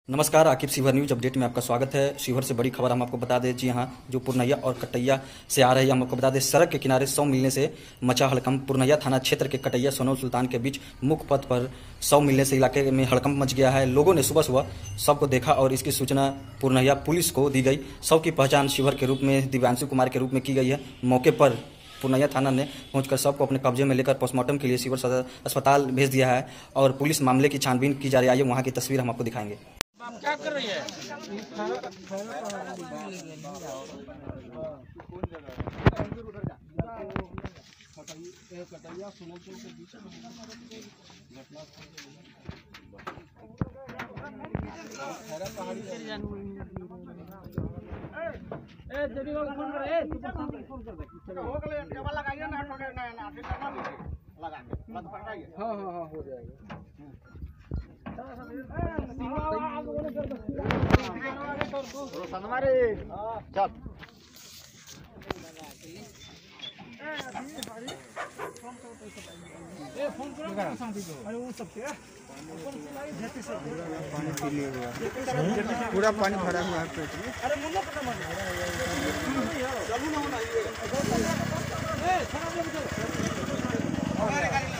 नमस्कार, Aqib Sheohar news update में आपका स्वागत है। शिवहर से बड़ी खबर हम आपको बता दें। जी हां, जो पुरनैया और कटैया से आ रही है, हम आपको बता दें सड़क के किनारे 100 मिलने से मचा हड़कंप। पुरनैया थाना क्षेत्र के कटैया सोनौ सुल्तान के बीच मुख्य पथ पर 100 मिलने से इलाके में हड़कंप मच गया है। लोगों ने सुबह सुबह शव को देखा और इसकी सूचना पुरनैया पुलिस को दी गई। शव की पहचान शिवहर के रूप में दिव्यांशु कुमार के रूप में की गई है। मौके पर पुरनैया थाना ने पहुंचकर शव को अपने कब्जे में लेकर पोस्टमार्टम के लिए शिवहर सदर अस्पताल भेज दिया है और पुलिस मामले की छानबीन की जा रही है। वहां की तस्वीर हम आपको दिखाएंगे। आप क्या कर रही है? हाँ हो जाएगा। पूरा पानी भरा हुआ है पेट में।